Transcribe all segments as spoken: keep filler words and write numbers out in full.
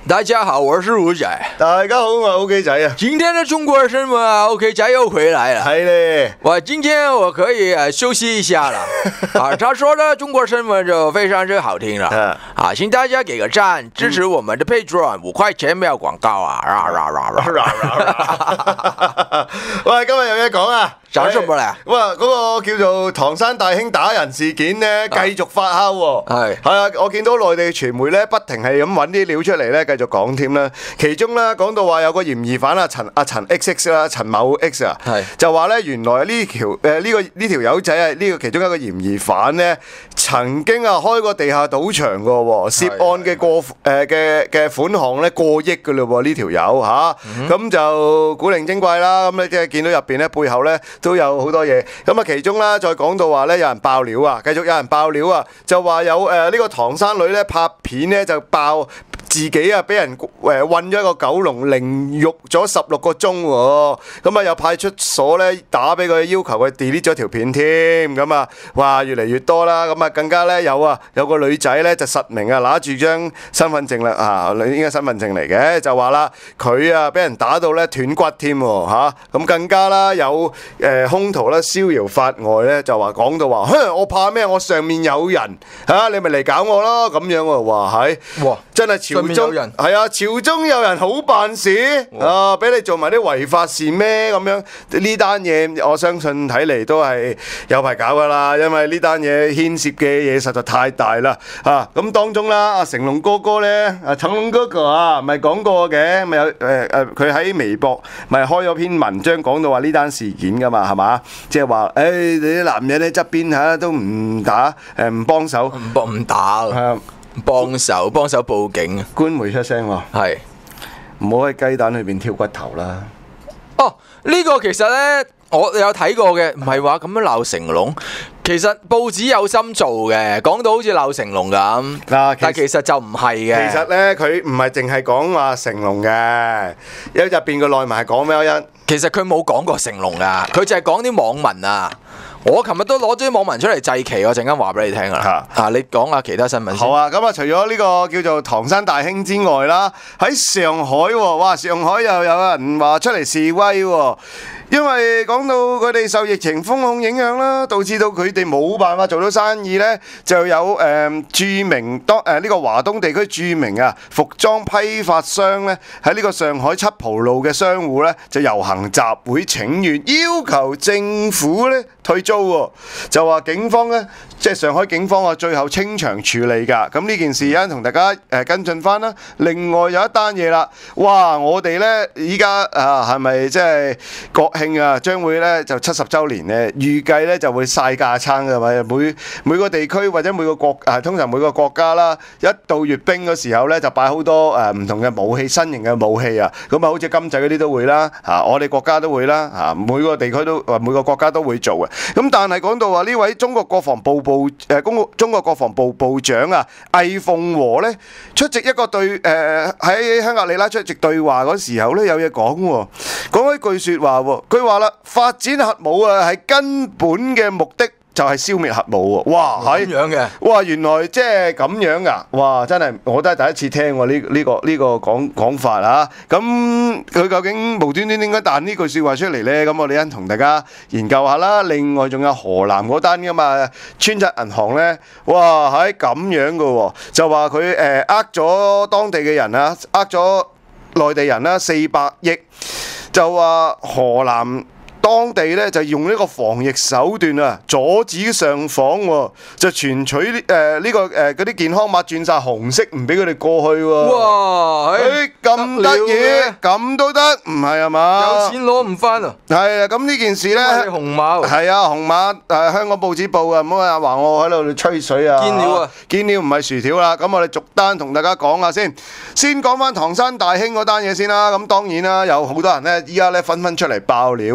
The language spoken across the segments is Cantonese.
大家好，我是吳仔。 大家好，我係 OK 仔啊。 今天的中國新聞啊 ，OK 仔又回來了。 係咧， 我今天我可以呃休息一下了。啊，他說的中國新聞就非常之好聽了。啊，請大家給個讚，支持我們的 Patreon，五塊錢沒有廣告啊！啦啦啦啦啦！喂，今日有嘢講啊！ 講什麼咧？ 哇，嗰個叫做唐山大興打人事件咧，繼續發酵喎。係係啊，我見到內地傳媒咧，不停係咁揾啲料出嚟咧，繼續講添啦。其中咧講到話有個嫌疑犯啊，陳阿陳 X X 啦，陳某 X 啊，就話咧原來呢條誒呢個呢條友仔啊，呢個其中一個嫌疑犯咧，曾經啊開過地下賭場噶喎，涉案嘅過誒嘅嘅款項咧過億噶嘞喎，呢條友嚇，咁就古靈精怪啦。咁咧即係見到入邊咧背後咧都有好多嘢。咁啊其中啦再講到話咧有人爆料啊，繼續有人爆料啊，就話有誒呢個唐山女咧拍片咧就爆自己啊俾人誒韞咗一個狗籠凌辱咗十六個鐘喎，咁啊有派出所咧打俾佢要求佢 delete 咗條片添，咁啊哇越嚟越多啦，咁啊更加咧有啊有個女仔咧就實名啊拿住張身份證啦啊，應該身份證嚟嘅，就話啦佢啊俾人打到咧斷骨添喎嚇，咁更加啦有誒兇徒咧逍遙法外咧就話講到話，哼我怕咩？我上面有人嚇，你咪嚟搞我咯咁樣喎，話係哇真係潮中係啊，朝中有人好辦事啊，俾你做埋啲違法事咩咁樣？呢單嘢我相信睇嚟都係有排搞噶啦，因為呢單嘢牽涉嘅嘢實在太大啦啊！咁當中啦，阿成龍哥哥咧，阿成龍哥哥啊，咪講過嘅，咪有誒誒，佢喺微博咪開咗篇文章講到話呢單事件噶嘛，係嘛？即係話誒，你啲男人喺側邊嚇都唔打誒唔幫手， 唔幫唔打啊！幫手幫手報警， 官媒出聲喎， 係唔好喺雞蛋裏邊挑骨頭啦。 哦，呢個其實呢，我有睇過嘅，唔係話咁樣鬧成龍。其實報紙有心做嘅，講到好似鬧成龍咁，但係其實就唔係嘅。 其實呢，佢唔係淨係講話成龍嘅，因為入邊個內文係講咩一？ 其實佢冇講過成龍噶，佢就係講啲網民啊。我琴日都攞咗啲網民出嚟祭旗，我陣間話俾你聽啦。啊，你講下其他新聞先。 好啊，咁啊，除咗呢個叫做唐山大興之外啦，喺上海喎，哇，上海又有人話出嚟示威喎。因為講到佢哋受疫情封控影響啦，導致到佢哋冇辦法做到生意呢，就有誒、呃、著名當誒呢個華東地區著名啊服裝批發商呢，喺呢個上海七浦路嘅商戶呢，就遊行集會請願，要求政府呢退租喎，就話警方呢，即係上海警方啊，最後清場處理㗎。咁呢件事一陣同大家誒跟進翻啦。另外有一單嘢啦，哇！我哋呢依家啊係咪即係國慶啊，將會咧就七十週年咧，預計咧就會晒架撐嘅嘛。每每個地區或者每個國啊，通常每個國家啦，一到閱兵嘅時候咧，就擺好多誒唔同嘅武器，新型嘅武器啊。咁啊，好似金仔嗰啲都會啦，嚇我哋國家都會啦，嚇每個地區都或每個國家都會做嘅。咁但係講到話呢位中國國防部部誒公中國國防部部長啊，魏鳳和咧出席一個對誒喺香格里拉出席對話嗰時候咧，有嘢講喎，講咗一句説話喎。佢話啦，發展核武啊，係根本嘅目的就係消滅核武喎。哇，係咁樣嘅。 哇，原來即係咁樣噶。哇，真係我都係第一次聽喎呢呢個呢個講講法啊。咁佢究竟無端端點解彈呢句説話出嚟呢？咁我哋一陣同大家研究下啦。另外仲有河南嗰單噶嘛，川崎銀行呢，哇，係咁樣噶喎，就話佢誒呃咗當地嘅人啊，呃咗內地人啦四百億。就話河南當地咧就用呢個防疫手段啊，阻止上訪喎，就全取誒呢、呃這個誒嗰啲健康碼轉晒紅色，唔俾佢哋過去喎。 哇！ 誒咁得意，咁都得，唔係啊嘛？ 有錢攞唔翻啊！ 係啊，咁呢件事咧， 紅馬係啊，紅馬誒香港報紙報啊，唔好話話我喺度吹水啊！ 堅料啊！ 堅料唔係薯條啦。咁我哋逐單同大家講下先，先講翻唐山大興嗰單嘢先啦。咁當然啦，有好多人咧依家咧紛紛出嚟爆料啊！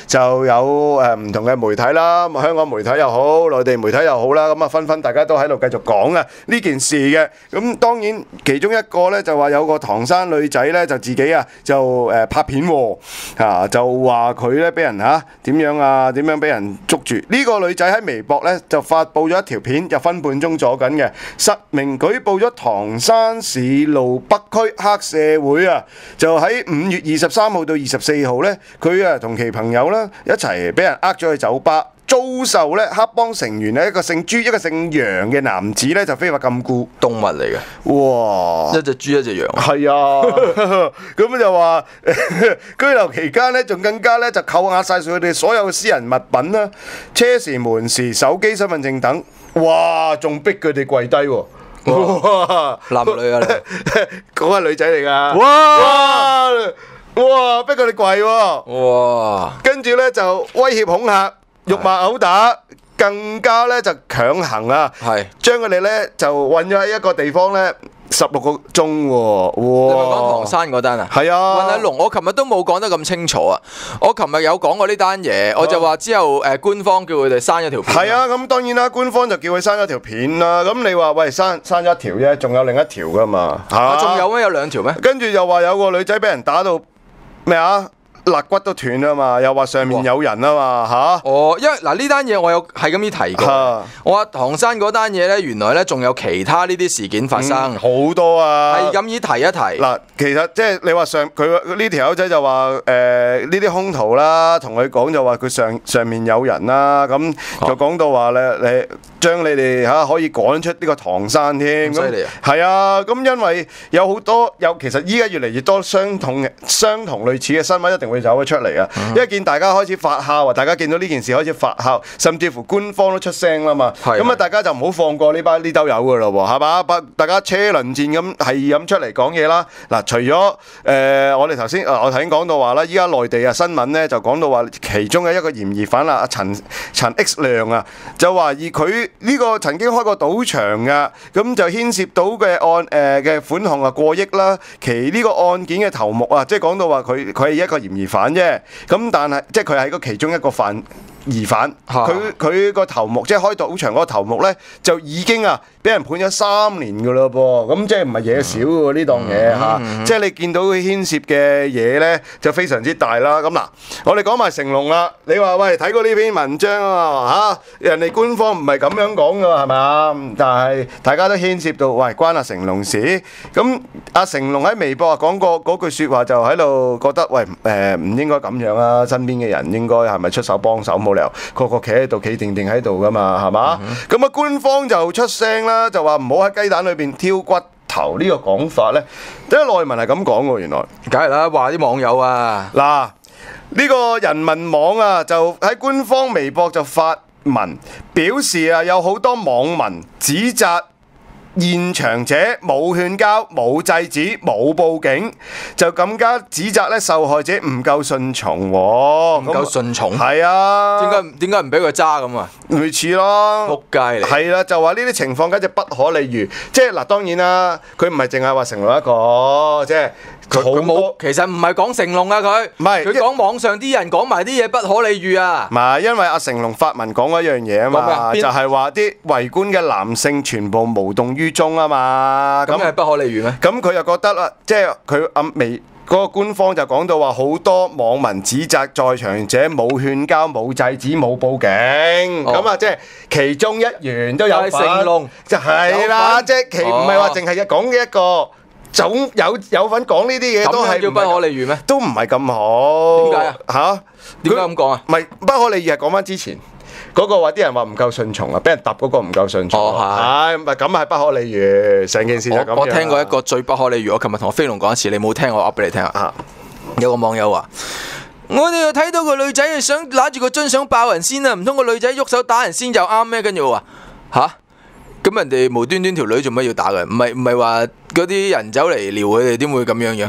就有誒唔同嘅媒體啦，香港媒體又好，內地媒體又好啦，咁啊紛紛大家都喺度繼續講啊呢件事嘅。咁當然其中一個咧就話有個唐山女仔咧就自己啊就誒拍片喎，啊就話佢咧俾人嚇點樣啊點樣俾人捉住。呢個女仔喺微博咧就發布咗一條片，就分半鐘左緊嘅，實名舉報咗唐山市路北區黑社會啊，就喺五月二十三號到二十四號咧，佢啊同其朋友啦一齊俾人呃咗去酒吧。遭受咧黑幫成員咧一個姓朱一個姓楊嘅男子咧就非法禁錮， 動物嚟嘅， 哇！ 一隻豬一隻羊， 係啊，咁就話拘留期間咧仲更加咧就扣押晒佢哋所有嘅私人物品啦，車匙、門匙、手機、身份證等，哇！仲逼佢哋跪低喎，哇！ 男女啊， 嗰個女仔嚟㗎， 哇哇！哇！逼佢哋跪喎， 哇！ 跟住咧就威脅恐嚇。辱罵毆打，更加咧就強行啊，將佢哋咧就韞咗喺一個地方咧十六個鐘喎。 你咪講唐山嗰單啊？ 係啊， 韞喺籠。我琴日都冇講得咁清楚啊。我琴日有講過呢單嘢，我就話之後誒官方叫佢哋刪咗條片。 係啊，咁當然啦，官方就叫佢刪咗條片啦。咁你話喂刪刪咗一條啫，仲有另一條噶嘛？ 嚇，仲有咩？有兩條咩？ 跟住又話有個女仔俾人打到咩啊？肋骨都斷啊嘛，又話上面有人啊嘛嚇。 哦，因為嗱呢單嘢我有係咁樣提過。啊、我話唐山嗰單嘢咧，原來咧仲有其他呢啲事件發生，好、 嗯、多啊。 係咁樣提一提。嗱， 其實即係你話上佢呢條友仔就話誒呢啲兇徒啦，同佢講就話佢上上面有人啦，咁就講到話咧你將你哋嚇可以趕出呢個唐山添。 犀利啊！ 係啊，咁因為有好多有其實依家越嚟越多相同嘅相同類似嘅新聞一定會走咗出嚟啊！嗯、因為見大家開始發酵啊，大家見到呢件事開始發酵，甚至乎官方都出聲啦嘛。咁啊的，大家就唔好放過呢班呢兜友噶咯喎，係嘛？大家車輪戰咁係咁出嚟講嘢啦。嗱，除咗誒、呃、我哋頭先我頭先講到話啦，依家內地啊新聞咧就講到話其中嘅一個嫌疑犯啦，阿陳陳 X 亮啊，就懷疑佢呢個曾經開過賭場噶，咁就牽涉到嘅案誒嘅、呃、款項啊過億啦。其呢個案件嘅頭目啊，即係講到話佢佢係一個嫌疑犯啫，咁但係即係佢係個其中一個犯疑犯，佢佢個頭目即係開賭場嗰個頭目咧，就已經啊俾人判咗三年噶咯噃，咁即係唔係嘢少喎呢檔嘢嚇，即係你見到佢牽涉嘅嘢咧就非常之大啦。咁嗱，我哋講埋成龍啦，你話喂睇過呢篇文章啊嚇，人哋官方唔係咁樣講噶係咪啊？但係大家都牽涉到喂關阿成龍事，咁阿成龍喺微博啊講過嗰句説話，就喺度覺得喂誒唔應該咁樣啊，身邊嘅人應該係咪出手幫手？冇理由個個企喺度企定定喺度噶嘛，係嘛？咁啊、嗯、官方就出聲啦，就話唔好喺雞蛋裏邊挑骨頭呢個講法咧。點解內文係咁講喎？原來梗係啦，話啲網友啊， 嗱呢個人民網啊就喺官方微博就發文表示啊，有好多網民指責現場者冇勸交、冇制止、冇報警，就更加指責咧受害者唔夠順從喎， 唔夠順從， 係啊， 點解點解唔俾佢揸咁啊？ 類似咯， 仆街嚟， 係啦，就話呢啲情況簡直不可理喻，即係嗱，當然啦，佢唔係淨係話成龍一個，即係。 佢冇，其實唔係講成龍啊，佢唔係佢講網上啲人講埋啲嘢不可理喻啊。 唔係，因為阿成龍發文講嗰樣嘢啊嘛，就係話啲圍觀嘅男性全部無動於衷啊嘛。 咁係不可理喻咩？ 咁佢又覺得啦，即係佢阿微嗰個官方就講到話，好多網民指責在場者冇勸交、冇制止、冇報警。咁啊、哦，即係其中一員都有份。成龍就係啦，即係其唔係話淨係講嘅一個。總有有份講呢啲嘢都係叫不可理喻咩？ 都唔係咁好。點解啊？嚇？點解咁講啊？ 唔係不可理喻係講翻之前嗰、嗰個話啲人話唔夠順從啊，俾人揼嗰個唔夠順從。哦，係。唔係咁係不可理喻，成件事就咁樣。 我我聽過一個最不可理喻，我琴日同我飛龍講一次，你冇聽我噏俾你聽啊。有個網友話：我哋又睇到個女仔想揦住個樽想爆人先啊，唔通個女仔喐手打人先就啱咩？跟住我話吓？咁人哋無端端條女做乜要打佢？唔係唔係話嗰啲人走嚟撩佢哋，點會咁樣樣？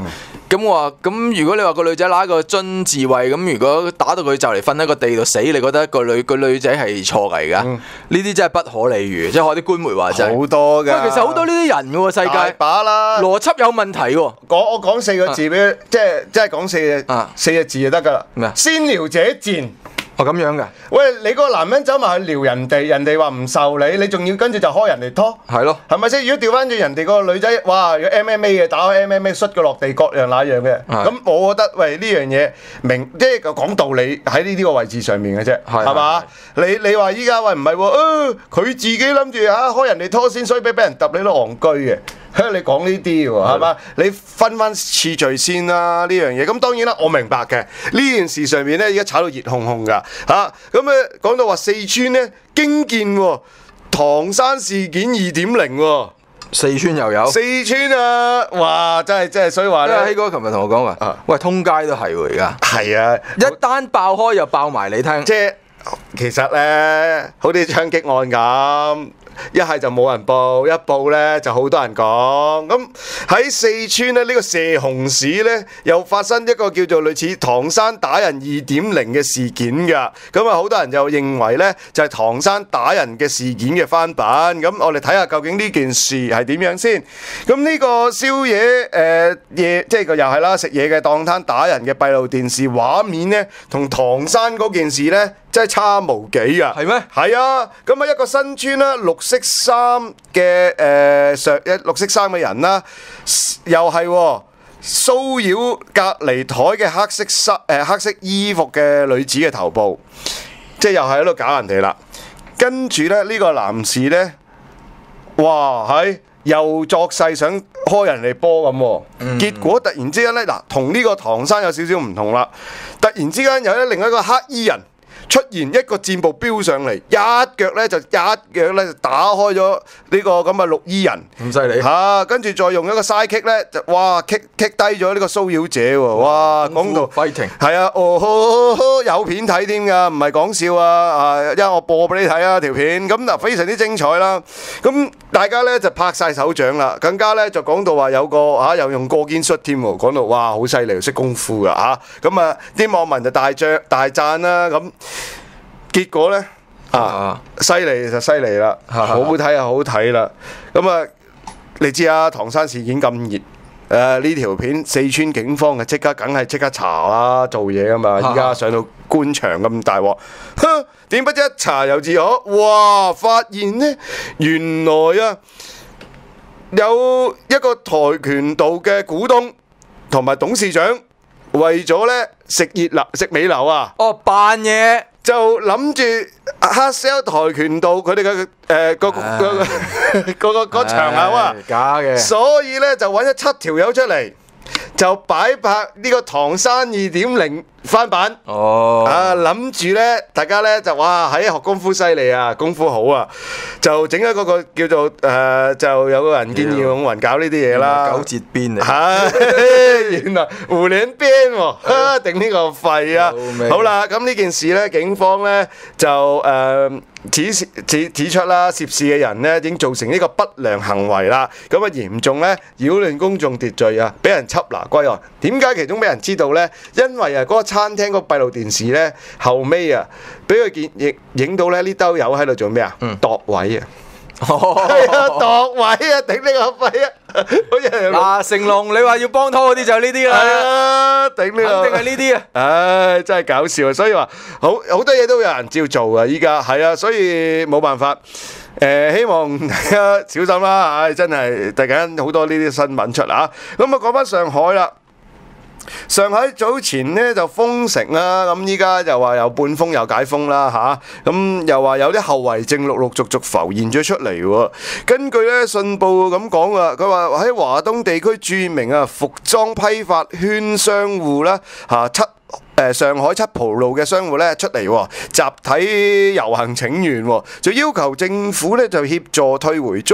咁我話咁，如果你話個女仔拿個樽自慰，咁如果打到佢就嚟瞓喺個地度死，你覺得個女個女仔係錯㗎？而家呢啲真係不可理喻，即係學啲官媒話齋。好多㗎。喂，其實好多呢啲人㗎喎，世界。大把啦。邏輯有問題喎。講我講四個字俾，即係即係講四個四個字就得㗎啦。咩啊？先撩者賤。 哦，咁樣嘅。 喂，你個男人走埋去撩人哋，人哋話唔受你，你仲要跟住就開人哋拖， 係咯， 係咪先？如果調翻轉人哋個女仔，哇，有 M M A 嘅，打開 M M A， 摔個落地，各樣那樣嘅，咁我覺得喂呢樣嘢明，即係講道理喺呢啲個位置上面嘅啫，係嘛？你你話依家喂唔係喎，佢自己諗住嚇開人哋拖先，所以俾俾人揼你都戇居嘅。你講呢啲喎，係嘛？你分翻次序先啦，呢樣嘢。咁當然啦，我明白嘅呢件事上面咧，而家炒到熱烘烘㗎嚇。咁誒講到話四川咧驚見喎，唐山事件二點零喎， 四川又有。四川啊，哇！真係真係，所以話咧， 希哥琴日同我講話，啊、喂，通街都係喎而家。 係啊， 一單爆開又爆埋你聽。 即係其實咧，好似槍擊案咁。一係就冇人報，一報呢就好多人講。咁喺四川呢，呢、呢個射洪市呢，又發生一個叫做類似唐山打人二點零嘅事件㗎。咁啊，好多人就認為呢，就係、是、唐山打人嘅事件嘅翻版。咁我哋睇下究竟呢件事係點樣先。咁呢個宵夜誒夜，即係個又係啦，食嘢嘅檔攤打人嘅閉路電視畫面呢，同唐山嗰件事呢，真係差無幾啊！ 係咩？ 係啊！咁啊，一個新村啦，綠色衫嘅誒上一綠色衫嘅人啦，又係騷擾隔離台嘅黑色衫誒、呃、黑色衣服嘅女子嘅頭部，即係又係喺度搞人哋啦。跟住咧，呢、呢個男士咧，哇係又作勢想開人哋波咁，嗯、結果突然之間咧，嗱同呢個唐山有少少唔同啦。突然之間有咧另外一個黑衣人出現，一個箭步飆上嚟，一腳咧就一腳咧就打開咗呢個咁嘅綠衣人， 咁犀利嚇！跟住再用一個 side kick 咧，就哇 kick kick 低咗呢個騷擾者喎！哇，講到 fighting 係啊，哦有片睇添㗎，唔係講笑啊！啊，因為我播俾你睇啊條片，咁嗱非常之精彩啦。咁大家咧就拍晒手掌啦，更加咧就講到話有個嚇又用過肩摔添喎，講到哇好犀利，識功夫㗎嚇！咁啊啲網民就大將大讚啦咁。結果呢，啊，犀利就犀利啦，好好睇就好睇啦。咁啊，你知啊，唐山事件咁熱，誒呢條片四川警方嘅即刻梗係即刻查啦，做嘢啊嘛。依家上到官場咁大鑊，哼，點不知一查又自可，哇！發現呢，原來啊有一個跆拳道嘅股東同埋董事長，為咗呢食熱鬧食尾樓啊， 哦扮嘢。 就諗住黑 sell 跆拳道佢哋嘅誒個個個個個場口啊， 假嘅， 所以咧就揾咗七條友出嚟，就擺拍呢個唐山二點零翻版。哦，啊諗住咧，大家咧就哇喺學功夫犀利啊，功夫好啊，就整一個個叫做誒、呃，就有個人見義勇為搞呢啲嘢啦。 九節鞭嚟， 係原來胡亂編喎，頂呢個肺啊！好啦，咁呢件事咧，警方咧就誒。呃指指指出啦，涉事嘅人咧已經造成呢個不良行為啦，咁啊嚴重咧擾亂公眾秩序啊，俾人緝拿歸案。點解其中俾人知道咧？因為啊，嗰個餐廳個閉路電視咧後尾啊，俾佢見影影到咧呢兜友喺度做咩啊？度位啊！係啊，度位啊，頂呢個肺啊！好似嗱，成龍你話要幫拖嗰啲就係呢啲啦， 係啊，頂呢個， 肯定係呢啲啊！ 唉，真係搞笑啊！所以話好好多嘢都有人照做啊！依家係啊，所以冇辦法。誒，希望大家小心啦！唉，真係突然間好多呢啲新聞出啊！咁啊，講翻上海啦。上海早前呢就封城啦，咁依家就話又半封又解封啦嚇，咁、啊、又話有啲後遺症陸陸續續浮現咗出嚟喎。根據咧信報咁講啊，佢話喺華東地區著名啊服裝批發圈商戶啦嚇七。誒上海七浦路嘅商戶咧出嚟集體遊行請願，就要求政府咧就協助退回租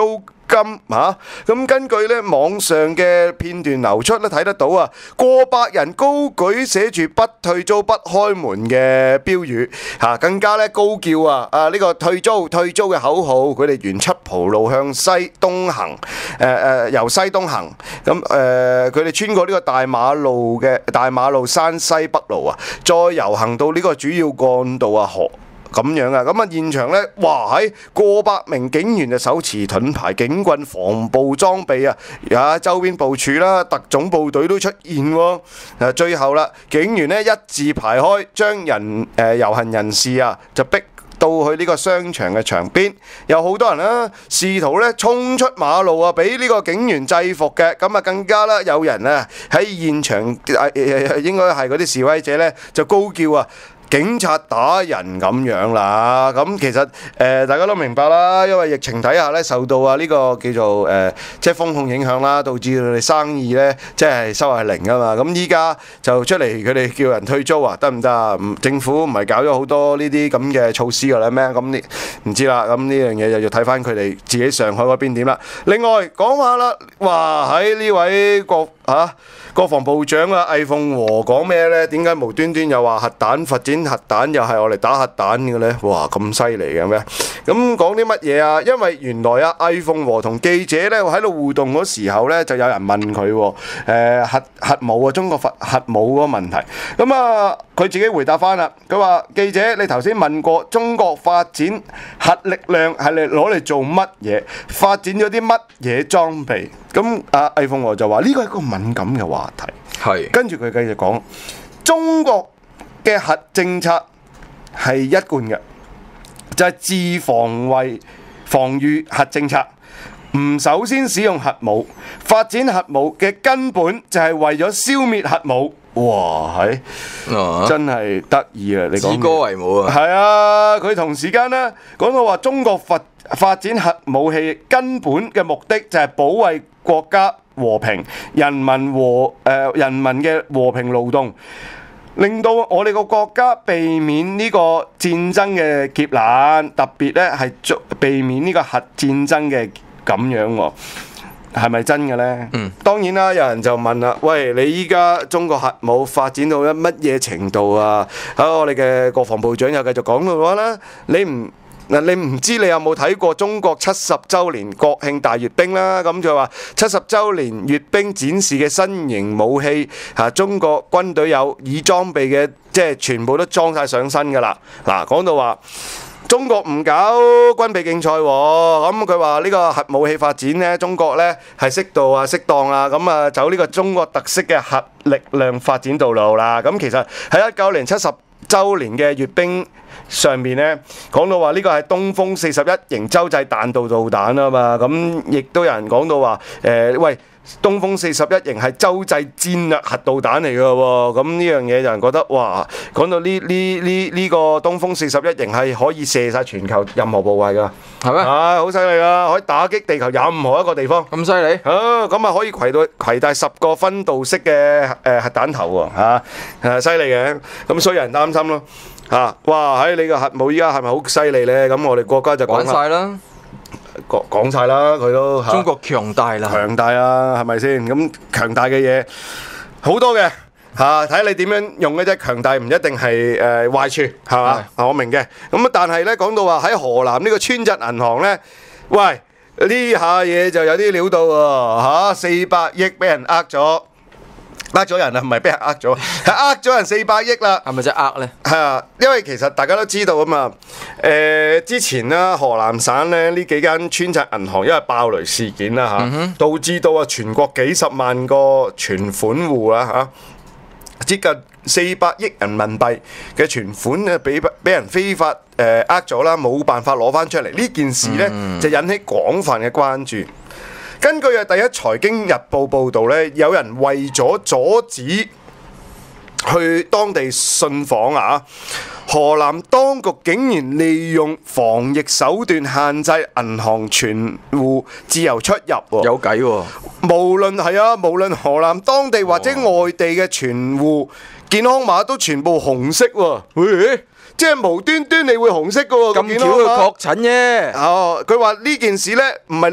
金嚇。咁根據咧網上嘅片段流出咧，睇得到啊，過百人高舉寫住不退租不開門嘅標語嚇，更加咧高叫啊啊呢個退租退租嘅口號。佢哋沿七浦路向西東行，誒誒由西東行。咁誒佢哋穿過呢個大馬路嘅大馬路山西北路啊，再遊行到呢個主要幹道啊河。咁樣啊，咁啊現場咧，哇喺過百名警員就手持盾牌、警棍、防暴裝備啊，啊周邊部署啦、特種部隊都出現喎。誒最後啦，警員咧一字排開，將人誒遊行人士啊就逼到去呢個商場嘅牆邊，有好多人啦，試圖咧衝出馬路啊，俾呢個警員制服嘅。咁啊更加啦，有人啊喺現場誒應該係嗰啲示威者咧就高叫啊！警察打人咁樣啦，咁其實誒、呃、大家都明白啦，因為疫情底下咧受到啊呢個叫做誒、呃、即係風控影響啦，導致佢哋生意咧即係收入係零啊嘛。咁依家就出嚟佢哋叫人退租啊，得唔得啊？政府唔係搞咗好多呢啲咁嘅措施㗎啦咩？咁呢唔知啦，咁呢樣嘢就要睇翻佢哋自己上海嗰邊點啦。另外講下啦，話喺呢位國嚇、啊、國防部長啊魏鳳和講咩咧？點解無端端又話核彈發展？核彈又係我嚟打核彈嘅咧，哇咁犀利嘅咩？咁講啲乜嘢啊？因為原來啊，魏鳳和同記者咧喺度互動嗰時候咧，就有人問佢誒、呃、核核武啊，中國核核武嗰個問題。咁啊，佢自己回答翻啦。佢話：記者，你頭先問過中國發展核力量係嚟攞嚟做乜嘢？發展咗啲乜嘢裝備？咁啊，魏鳳和就話呢個係一個敏感嘅話題。係。跟住佢繼續講中國嘅核政策係一貫嘅，就係、是、自防衛防禦核政策，唔首先使用核武，發展核武嘅根本就係為咗消滅核武。哇，係、啊、真係得意啊！你講以歌為武啊，係啊！佢同時間呢講到話，中國發發展核武器根本嘅目的就係保衛國家和平、人民和誒、呃、人民嘅和平勞動。令到我哋個國家避免呢個戰爭嘅劫難，特別咧係避免呢個核戰爭嘅咁樣喎，係咪真嘅呢？嗯，當然啦，有人就問啦，喂，你依家中國核武發展到一乜嘢程度啊？啊，我哋嘅國防部長又繼續講嘅話啦，你唔嗱，你唔知你有冇睇過中國七十週年國慶大閱兵啦？咁就話七十週年閱兵展示嘅新型武器，嚇中國軍隊有已裝備嘅，即係全部都裝晒上身㗎啦。嗱，講到話中國唔搞軍備競賽喎，咁佢話呢個核武器發展呢，中國呢係適度啊、適當啊，咁啊走呢個中國特色嘅核力量發展道路啦。咁其實喺一九年七十週年嘅閱兵上面咧講到話呢個係東風四十一型洲際彈道導彈啊嘛，咁亦都有人講到話誒、呃、喂，東風四十一型係洲際戰略核導彈嚟嘅喎，咁呢樣嘢有人覺得哇，講到呢呢呢呢個東風四十一型係可以射晒全球任何部位㗎，係咩？啊，好犀利啊，可以打擊地球任何一個地方，咁犀利啊！咁啊可以攜到攜帶十個分導式嘅誒核彈頭喎，嚇誒犀利嘅，咁所以有人擔心咯。嚇、啊！哇！喺你個核武依家係咪好犀利呢？咁我哋國家就講晒啦，講講曬啦，佢都、啊、中國強大啦，強大啊，係咪先？咁強大嘅嘢好多嘅嚇，睇、啊、你點樣用嘅啫。強大唔一定係誒、呃、壞處，係嘛？我明嘅。咁但係呢，講到話喺河南呢個村鎮銀行呢，喂呢下嘢就有啲料到喎嚇，四百億俾人呃咗。呃咗人啊，唔係俾人呃咗，係呃咗人四百億啦。係咪真係呃呢？係啊，因為其實大家都知道啊嘛。誒、呃，之前啦，河南省咧呢幾間村鎮銀行因為爆雷事件啦嚇，嗯、導致到啊全國幾十萬個存款戶啦嚇，接近四百億人民幣嘅存款啊，俾俾人非法誒呃咗啦，冇辦法攞翻出嚟。呢件事呢，嗯、就引起廣泛嘅關注。根據啊第一財經日報報導咧，有人為咗阻止去當地信訪啊，河南當局竟然利用防疫手段限制銀行存戶自由出入喎。有計喎！無論係啊，無論河南當地或者外地嘅存戶健康碼都全部紅色喎。喂，即係無端端你會紅色嘅喎，咁巧佢確診啫。哦，佢話呢件事呢唔係。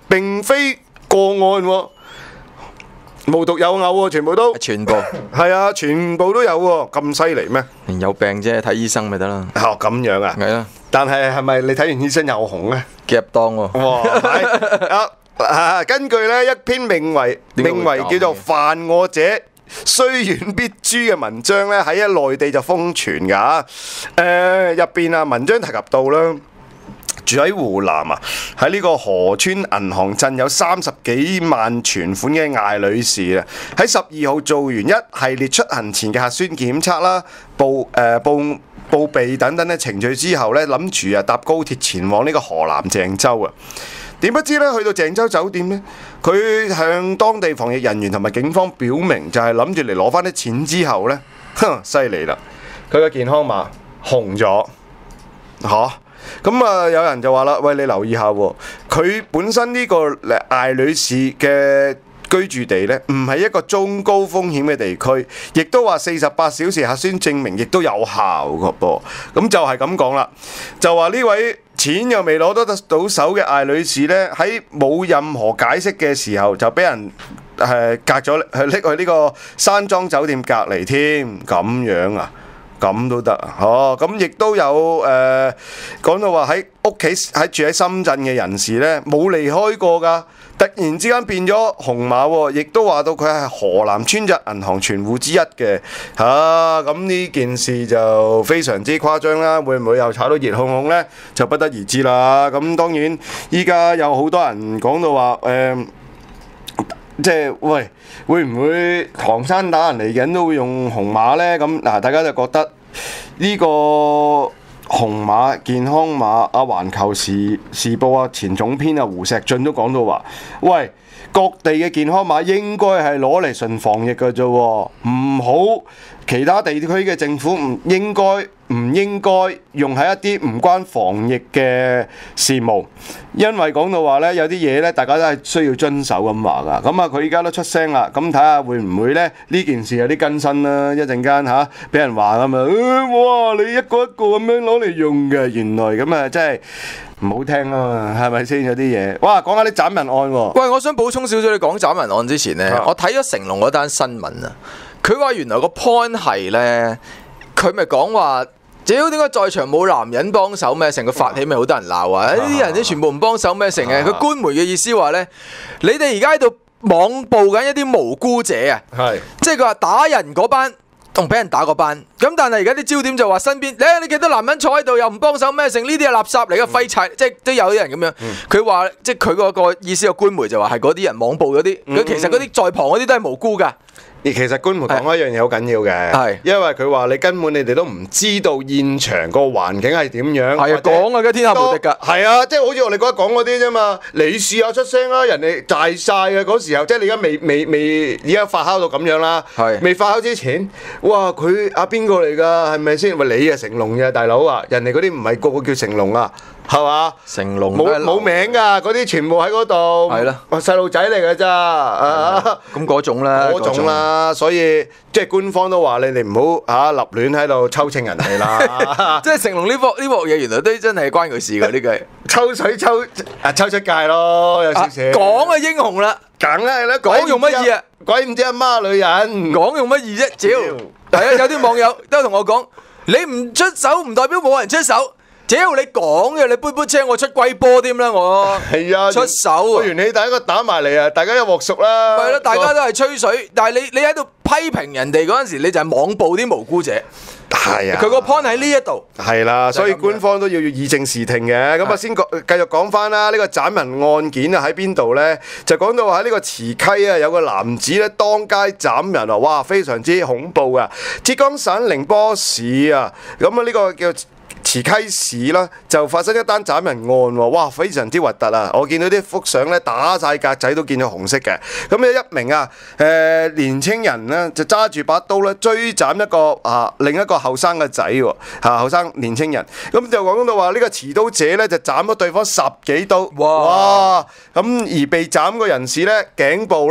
並非個案喎。無獨有偶喎，全部都全部係啊，全部都有喎，咁犀利咩？ 有病啫，睇醫生咪得啦。 哦，咁樣啊？ 係啊。 但係係咪你睇完醫生又紅咧？ 夾當喎。 哇！係啊，根據咧一篇名為名為叫做《犯我者雖遠必誅》嘅文章咧，喺一內地就瘋傳㗎。誒入邊啊，文章提及到啦。住喺湖南啊，喺呢個河村銀行鎮有三十幾萬存款嘅艾女士啊，喺十二號做完一系列出行前嘅核酸檢測啦、報誒、呃、報報備等等嘅程序之後咧，諗住啊搭高鐵前往呢個河南鄭州啊。點不知咧，去到鄭州酒店咧，佢向當地防疫人員同埋警方表明，就係諗住嚟攞翻啲錢之後咧，哼，犀利啦！佢嘅健康碼紅咗嚇。咁啊，有人就話啦，喂，你留意下喎，佢本身呢個艾女士嘅居住地呢，唔係一個中高風險嘅地區，亦都話四十八小時核酸證明亦都有效嘅噃。咁就係咁講啦，就話呢位錢又未攞得到手嘅艾女士呢，喺冇任何解釋嘅時候就俾人誒隔咗去拎去呢個山莊酒店隔離添，咁樣啊？咁都得哦，咁亦都有誒、呃、講到話喺屋企喺住喺深圳嘅人士呢，冇離開過㗎，突然之間變咗紅碼喎，亦都話到佢係河南村日銀行存戶之一嘅嚇，咁、啊、呢件事就非常之誇張啦，會唔會又炒到熱烘烘呢？就不得而知啦。咁當然依家有好多人講到話誒。呃即係喂，會唔會唐山打人嚟緊都會用紅碼呢？咁嗱，大家就覺得呢個紅碼健康碼，阿環球時時報啊前總編啊胡錫進都講到話，喂，各地嘅健康碼應該係攞嚟純防疫嘅啫，唔好其他地區嘅政府唔應該唔應該用喺一啲唔關防疫嘅事務，因為講到話咧，有啲嘢咧，大家都係需要遵守咁話噶。咁啊，佢依家都出聲啦，咁睇下會唔會咧呢件事有啲更新啦？一陣間嚇俾人話咁啊，哇！你一個一個咁樣攞嚟用嘅，原來咁啊，真係唔好聽啊嘛，係咪先有啲嘢？哇，講下啲斬人案喎。 喂，我想補充少少，你講斬人案之前咧，啊、我睇咗成龍嗰單新聞啊，佢話原來個 point 係咧，佢咪講話。屌，點解在場冇男人幫手咩？成個發起咪好多人鬧啊！呢啲人啲全部唔幫手咩？成嘅佢官媒嘅意思話咧，你哋而家喺度網暴緊一啲無辜者啊！係是，即係佢話打人嗰班同俾人打嗰班。咁但係而家啲焦點就話身邊，誒你幾多男人坐喺度又唔幫手咩？成呢啲係垃圾嚟嘅廢柴，嗯、即係都有啲人咁樣。佢話、嗯、即係佢嗰個意思個官媒就話係嗰啲人網暴嗰啲，佢、嗯、其實嗰啲在旁嗰啲都係無辜㗎。 而其實官媒講一樣嘢好緊要嘅，係因為佢話你根本你哋都唔知道現場個環境係點樣，係啊講啊，嘅天下無敵㗎，係啊，即係好似我哋嗰日講嗰啲啫嘛，你試下出聲啦，人哋大晒嘅嗰時候，即係你而家未未未而家發酵到咁樣啦，係未發酵之前，哇佢阿邊個嚟㗎？係咪先？喂你啊成龍嘅大佬啊，人哋嗰啲唔係個個叫成龍啊。係嘛？成龍冇冇名㗎，嗰啲全部喺嗰度。係啦，細路仔嚟㗎咋？咁嗰種啦，嗰種啦，所以即係官方都話你哋唔好嚇立亂喺度抽秤人哋啦。即係成龍呢鑊呢鑊嘢，原來都真係關佢事㗎呢句。抽水抽啊抽出界咯，有少少。講啊英雄啦，梗係啦，講用乜嘢啊？鬼唔知阿媽女人，講用乜嘢啫？屌，係啊！有啲網友都同我講，你唔出手唔代表冇人出手。只要你講嘅，你杯杯車我出龜波添啦，我係啊出手啊！元氣第一個打埋嚟啊，大家一鑊熟啦。係咯，大家都係吹水，但係你你喺度批評人哋嗰陣時，你就係網暴啲無辜者。係啊，佢個 point 喺呢一度。係啦，所以官方都要要以正視聽嘅。咁啊，先講繼續講翻啦。呢個斬人案件啊，喺邊度咧？就講到話喺呢個慈溪啊，有個男子咧當街斬人啊，哇，非常之恐怖啊！浙江省寧波市啊，咁啊呢個叫慈溪市啦，就發生一單斬人案喎，哇，非常之核突啊！我見到啲幅相咧，打晒格仔都見到紅色嘅。咁有一名啊，誒、呃、年青人咧就揸住把刀咧追斬一個啊另一個後生嘅仔喎，嚇後生年青人。咁就講到話呢個持刀者咧就斬咗對方十幾刀，哇！咁而被斬個人士咧頸部啦、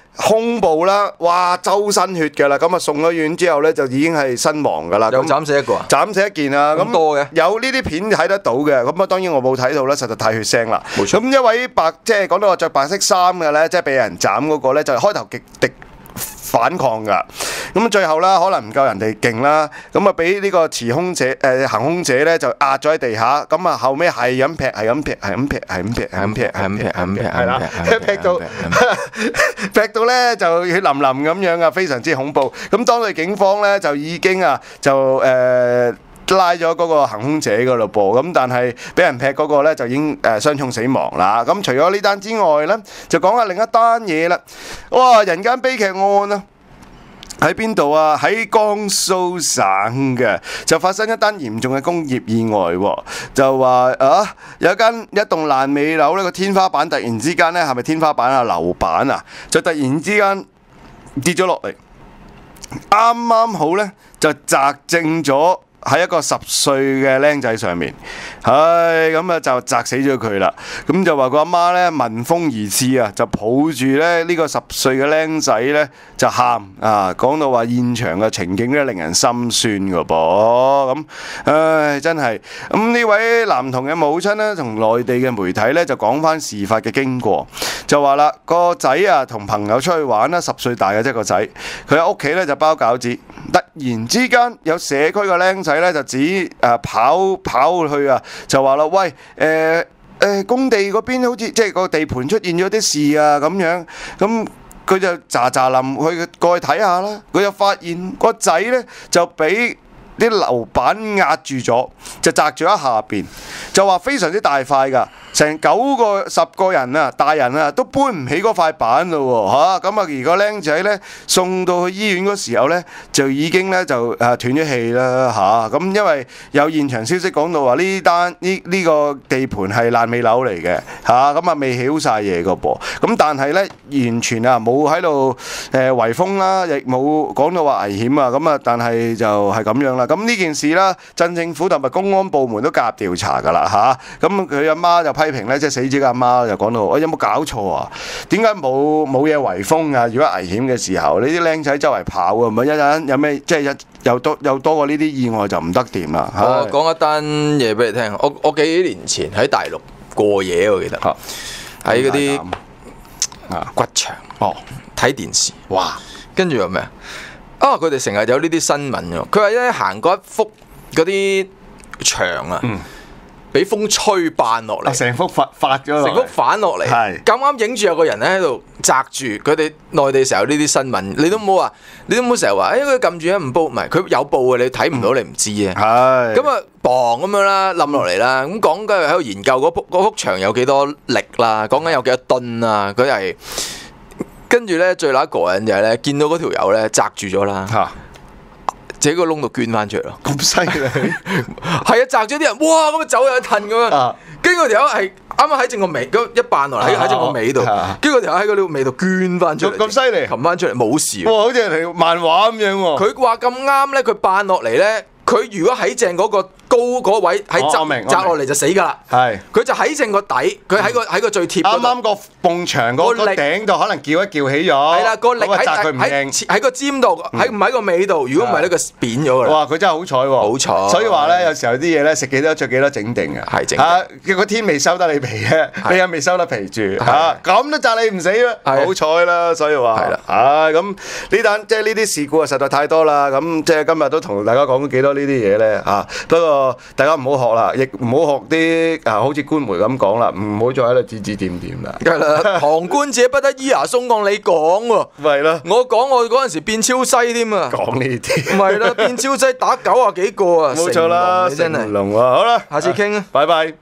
胸部啦，哇，周身血㗎啦，咁啊送咗院之後咧就已經係身亡㗎啦。 又斬死一個啊？ 斬死一件啊！ 咁多嘅有呢啲片睇得到嘅，咁啊當然我冇睇到啦，實在太血腥啦。 冇錯。 咁一位白即係講到話着白色衫嘅咧，即係俾人斬嗰個咧，就開頭極敵反抗㗎，咁最後啦，可能唔夠人哋勁啦，咁啊俾呢個持兇者誒、呃、行兇者咧就壓咗喺地下，咁啊後尾係咁劈，係咁劈，係咁劈，係咁劈，係咁劈，係咁劈，係咁劈，係啦，劈到劈到咧就血淋淋咁樣啊，非常之恐怖。咁當地警方咧就已經啊就誒。呃拉咗嗰個行兇者㗎咯噃，咁但係俾人劈嗰個咧就已經誒傷重死亡啦。咁除咗呢單之外咧，就講下另一單嘢啦。哇！人間悲劇案啊！喺邊度啊？喺江蘇省嘅就發生一單嚴重嘅工業意外喎，就話啊有間一棟爛尾樓呢個天花板突然之間呢，係咪天花板啊樓板啊就突然之間跌咗落嚟，啱啱好呢，就砸正咗喺一個十歲嘅僆仔上面，唉咁啊就砸死咗佢啦。咁就話個阿媽咧聞風而至啊，就抱住咧呢個十歲嘅僆仔咧就喊啊，講到話現場嘅情景咧令人心酸噶噃。咁唉真係咁呢位男童嘅母親咧，同內地嘅媒體咧就講翻事發嘅經過，就話啦個仔啊同朋友出去玩啦，十歲大嘅啫個仔，佢喺屋企咧就包餃子，突然之間有社區嘅僆仔咧就指誒跑跑去啊，就話啦喂誒誒、呃呃、工地嗰邊好似即係個地盤出現咗啲事啊咁樣，咁佢就喳喳臨去過去睇下啦，佢就發現個仔咧就俾啲樓板壓住咗，就砸住喺下邊，就話非常之大塊㗎，成九個十個人啊，大人啊都搬唔起嗰塊板咯喎嚇，咁啊而個僆仔咧送到去醫院嗰時候咧，就已經咧就誒斷咗氣啦嚇，咁因為有現場消息講到話呢單呢呢個地盤係爛尾樓嚟嘅嚇，咁啊未起好晒嘢個噃，咁但係咧完全啊冇喺度誒圍封啦，亦冇講到話危險啊，咁啊但係就係咁樣啦。咁呢件事啦，鎮政府同埋公安部門都介入調查㗎啦嚇。咁佢阿媽就批評咧，即係死者嘅阿媽就講到：我有冇搞錯啊？點解冇冇嘢圍封啊？如果危險嘅時候，你啲僆仔周圍跑啊，咪一陣有咩即係一又多又多過呢啲意外就唔得掂啦。 我講一單嘢俾你聽。我我幾年前喺大陸過夜，我記得喺嗰啲骨場哦睇電視，哇！跟住有咩啊？啊！佢哋成日有呢啲新聞㗎。佢話咧行過一幅嗰啲牆啊，俾、嗯、風吹扮落嚟， 成幅發發咗落嚟， 成幅反落嚟。係咁啱影住有個人咧喺度擲住。佢哋內地成日有呢啲新聞，你都唔好話，你都唔好成日話，誒佢撳住一唔報，唔係佢有報嘅，你睇唔到你唔知啊。係咁啊，砰咁樣啦，冧落嚟啦。咁講緊喺度研究嗰幅嗰幅牆有幾多力啦，講緊有幾多噸啊，佢係。跟住咧，最嗱一個人就係咧，見到嗰條友咧擲住咗啦，嚇，自己個窿度捐翻出嚟咯。咁犀利，係啊！擲咗啲人，哇！咁啊走有一褪咁樣，跟住嗰條友係啱啱喺正個尾，咁一扮落嚟喺喺正個尾度，跟住嗰條友喺嗰條尾度捐翻出嚟，咁犀利，擒翻出嚟冇事。哇！好似係漫畫咁樣喎。佢話咁啱咧，佢扮落嚟咧，佢如果喺正嗰個高嗰位喺側擲落嚟就死㗎啦。係，佢就喺正個底，佢喺個喺個最貼啱啱個埲牆嗰個頂度，可能撬一撬起咗。係啦，個力喺喺喺個尖度，喺唔喺個尾度？如果唔係咧，佢扁咗㗎啦。哇！佢真係好彩喎，好彩。所以話咧，有時候啲嘢咧食幾多着幾多整定嘅。係整嚇，叫個天未收得你皮咧，你又未收得皮住嚇，咁都擲你唔死啦。好彩啦，所以話係啦。唉，咁呢單即係呢啲事故啊，實在太多啦。咁即係今日都同大家講咗幾多呢啲嘢咧嚇。不過大家唔好學啦，亦唔好學啲啊，好似官媒咁講啦，唔好再喺度指指點點啦。係啦，旁觀者不得依牙鬆槓，你講喎。係啦，我講我嗰陣時變超西添啊。講呢啲。唔係啦，變超西打九啊幾個啊。冇錯啦，真係。成龍啊，好啦，下次傾啊，拜拜。